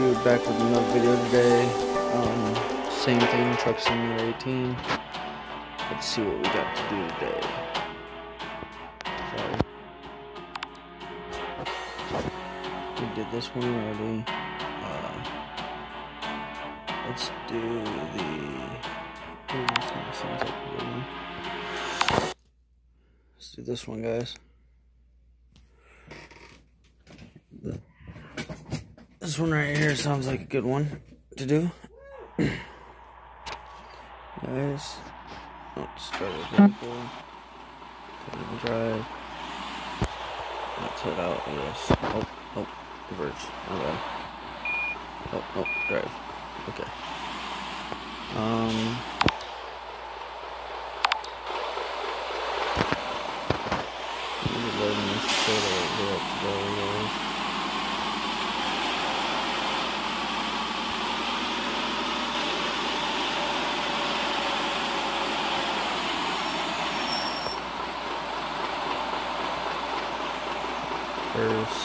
Dude, back with another video today. Same thing, Truck Simulator 18. Let's see what we got to do today. Sorry. We did this one already. Let's do the... Ooh, this one sounds like a good one. Let's do this one, guys. This one right here sounds like a good one to do. Guys, start with vehicle, drive. Let's head out, I guess. Oh, reverse. Okay. Oh, drive. Okay. Loading this trailer right here up to there, guys. First.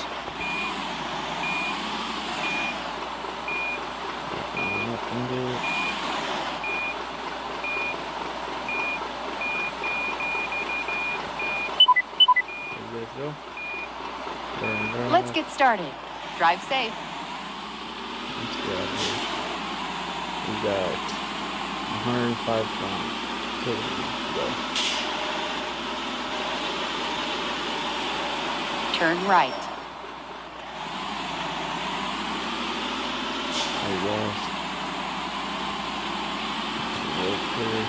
Let's get started. Drive safe. Let's get out here. We got 105 kilometers to go. Turn right. There you go. Road clear.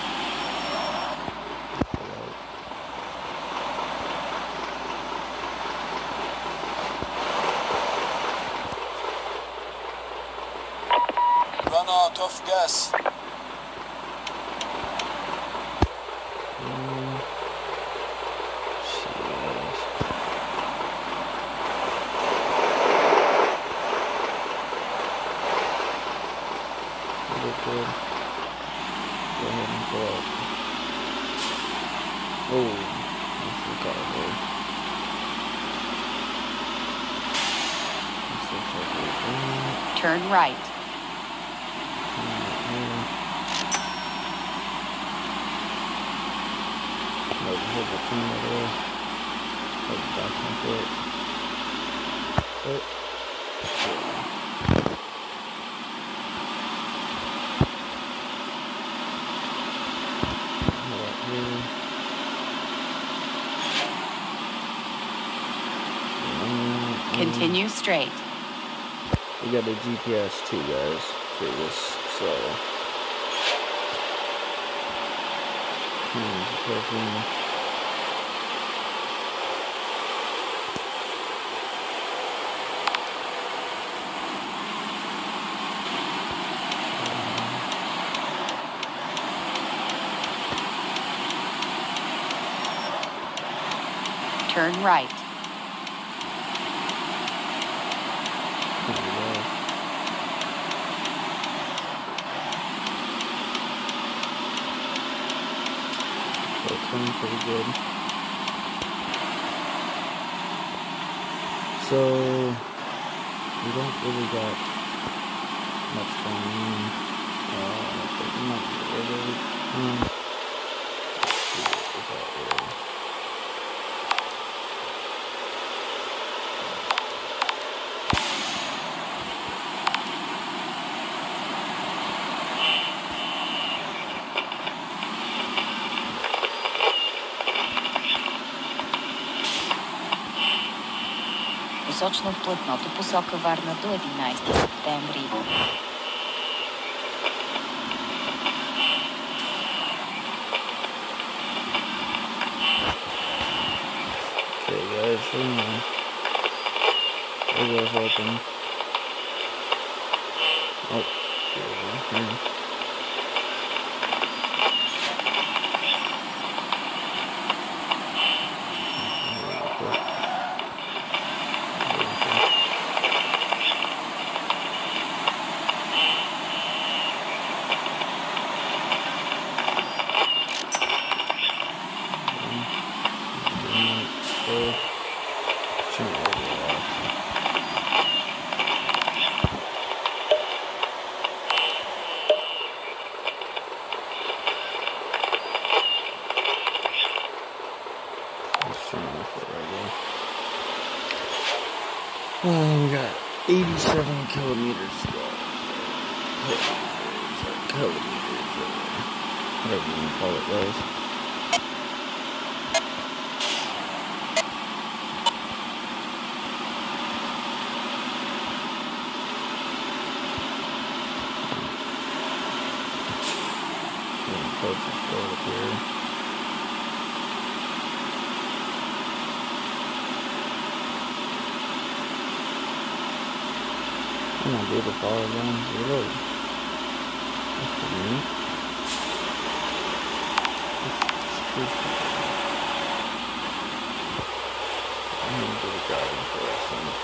Run out of gas. Good. Go ahead and pull up. Oh, that's the car there. Turn right. Hold the camera there. Hold the back onto it. Continue straight. We got a GPS too, guys, for this, so Turn right. Pretty good. So we don't really got much going on. But we might get rid of it. Let's see what we got here. Посочно в платното посока Варна до 11 септември. Okay, guys, there goes open. Oh, there we go. kilometers ago. Kilometers, whatever you want to call it, guys. Closest road up here. I'm not able to follow down the road. That's pretty neat. I'm gonna do the driving for us.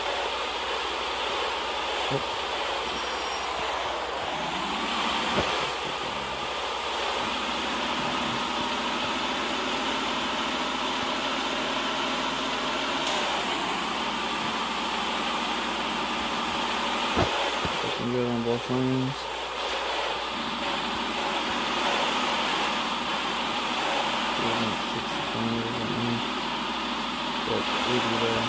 Good on both lanes. But 80 there.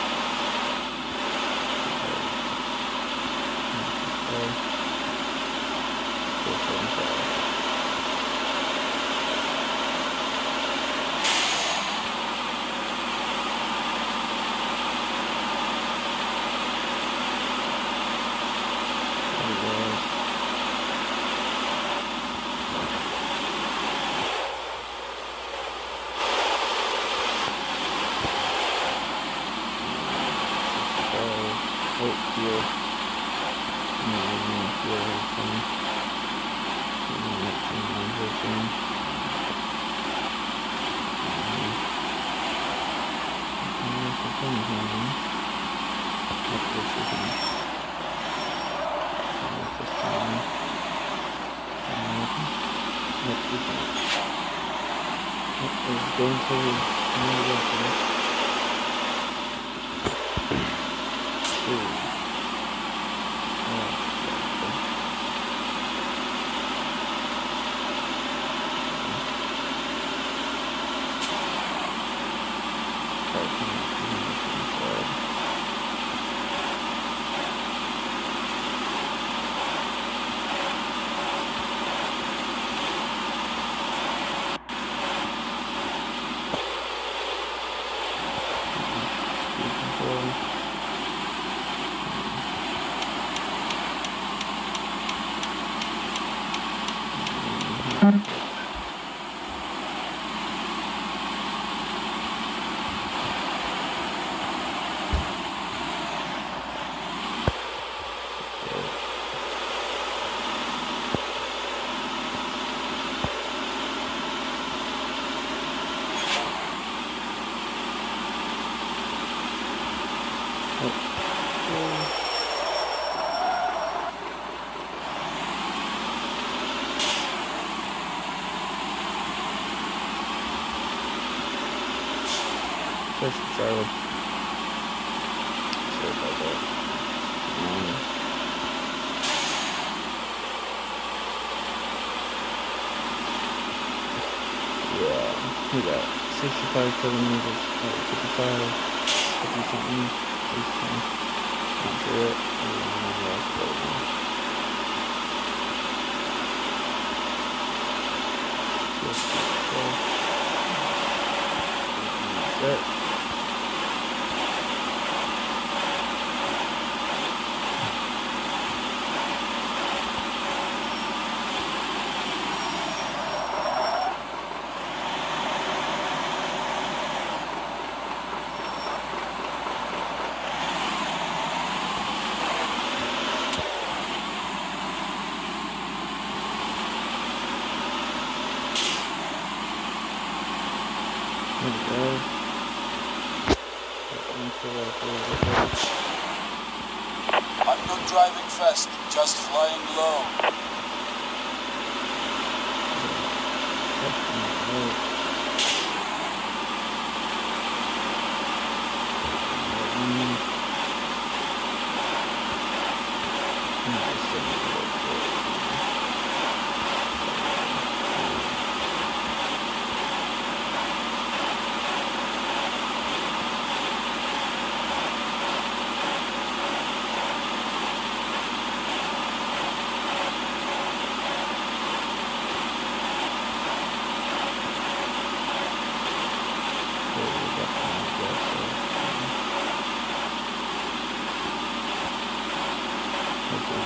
Going to Charlie. Sorry about that. Yeah, we got 65 kilometers, 55, 50 something, 60, not sure it. That's it. I'm not driving fast, just flying low.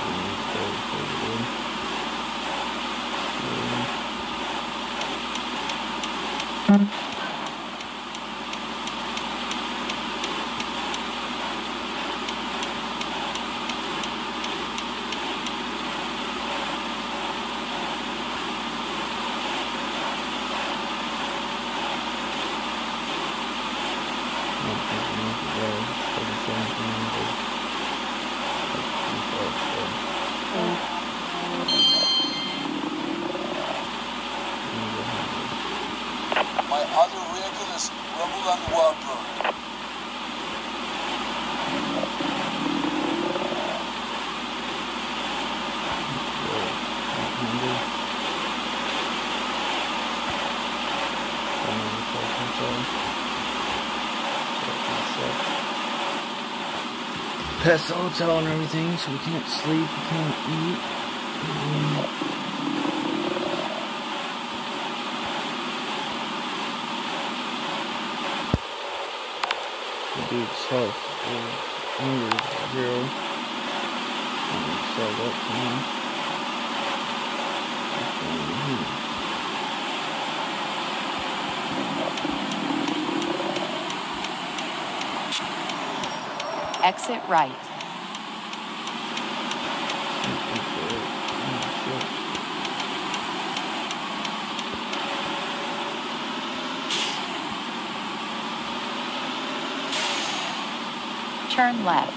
My other vehicle is Romulan Warbird. Past the hotel and everything, so we can't sleep, we can't eat. The dude's health hunger is 0. I'm gonna sell that to him. Exit right. Turn left.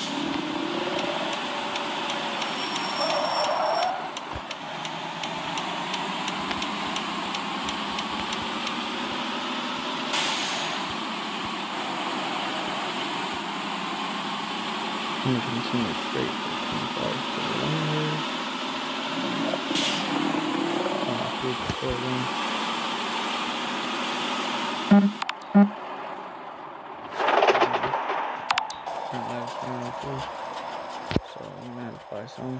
I'm gonna continue straight for 25 kilometers. Here's the building. So I'm gonna have to buy some.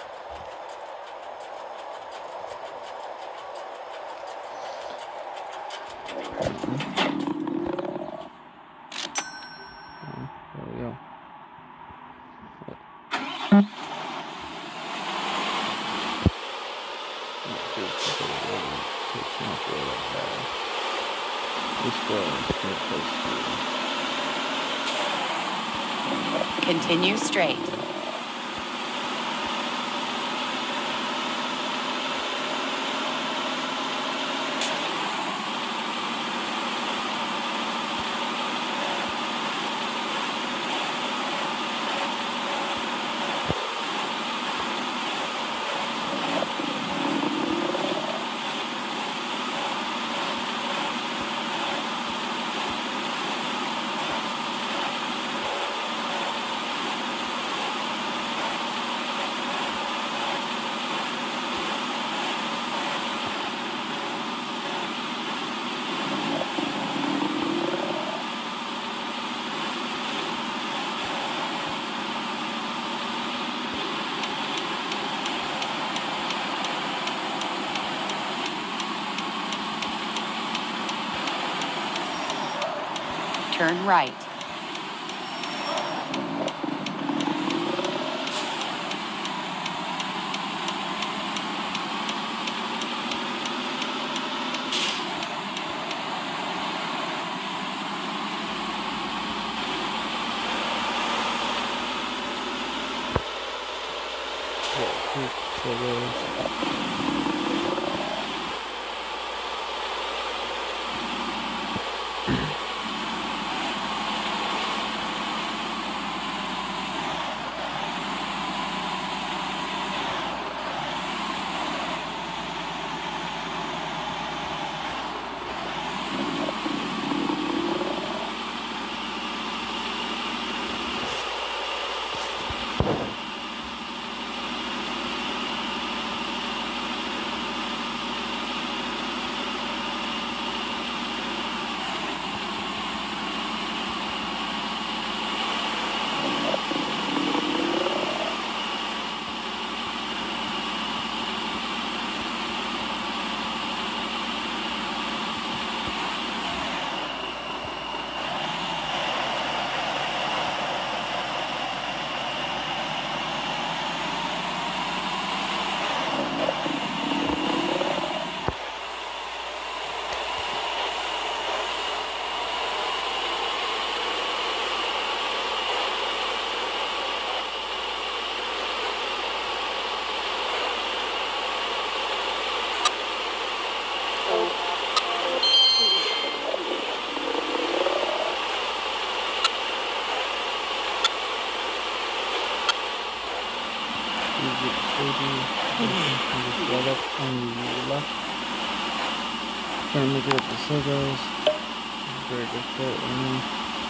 There we go. Continue straight. Turn right. baby. Just right up on the left. Trying to make it up the slow guys. It's very difficult right now.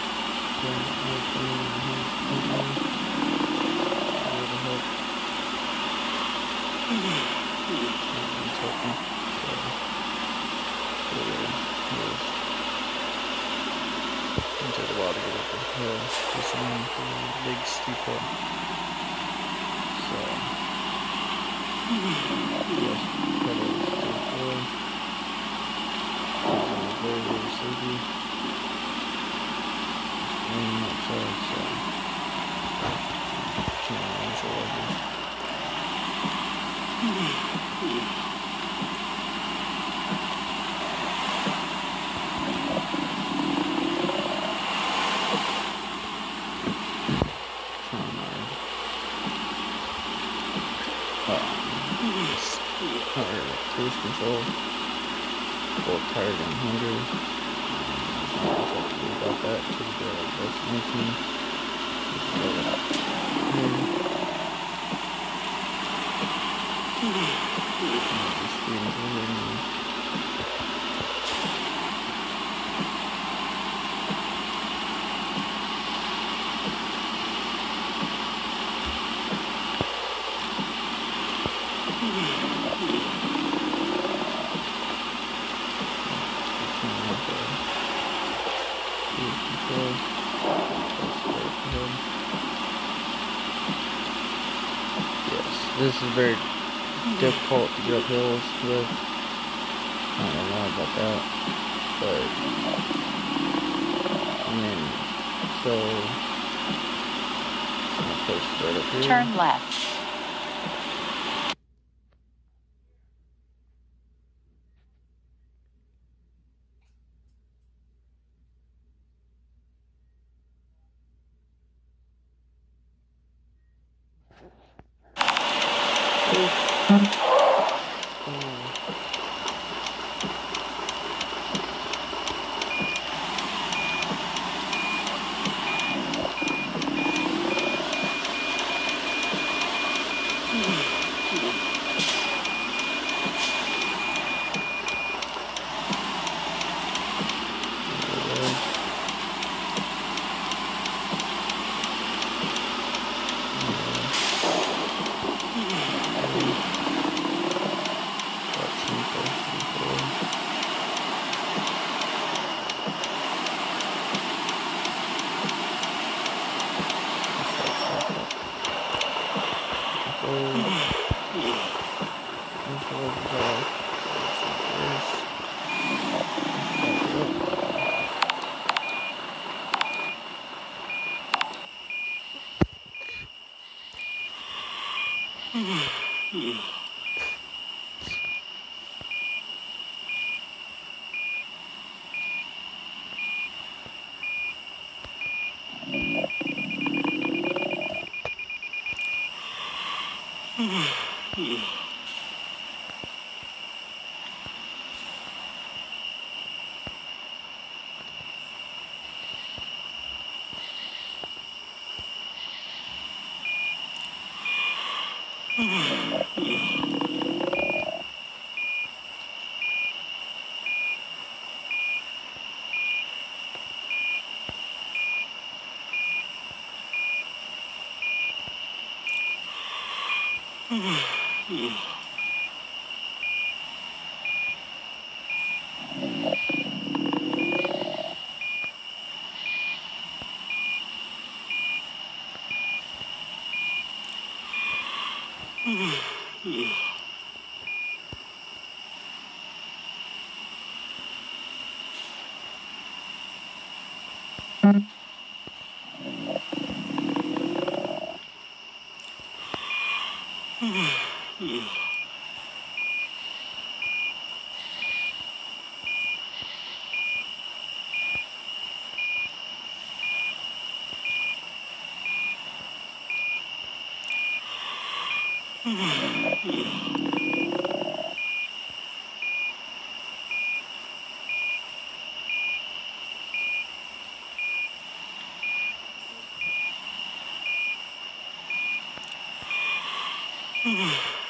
It took a while to get up the hill. Just on a big steep hill. So, yes, pedals to the floor. Very, very sleepy. It's raining outside, so can't manage the luggage. Cruise control, both tired and hungry. There's not much I can do about that until we get our destination. Speeding through here now. This is very difficult to get up hills with. I don't know why about that, but I mean, so I'll post right up here. Turn left.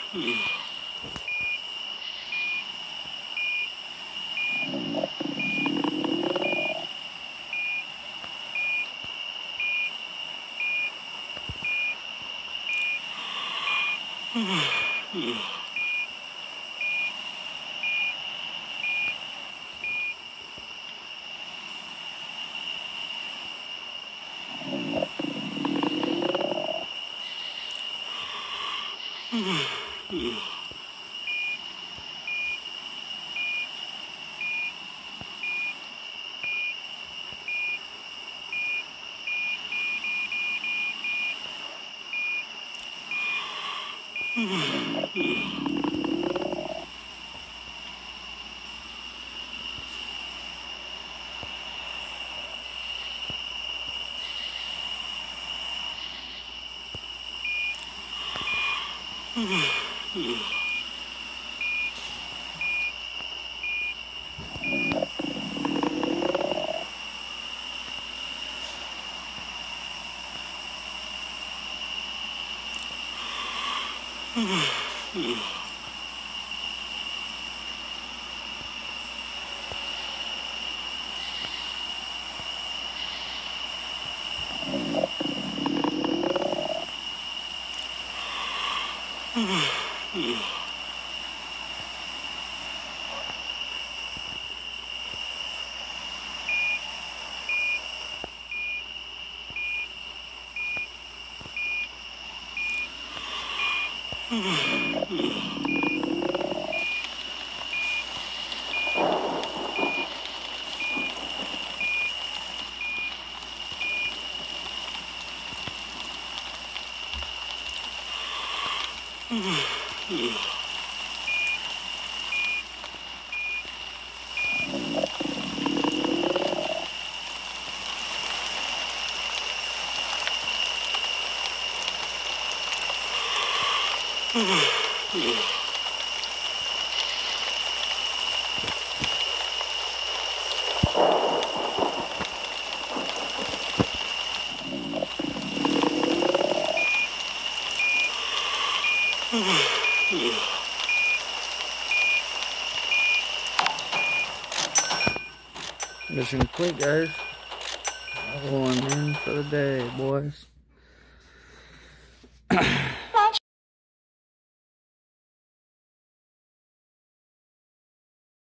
Mission complete, guys. Going in for the day, boys.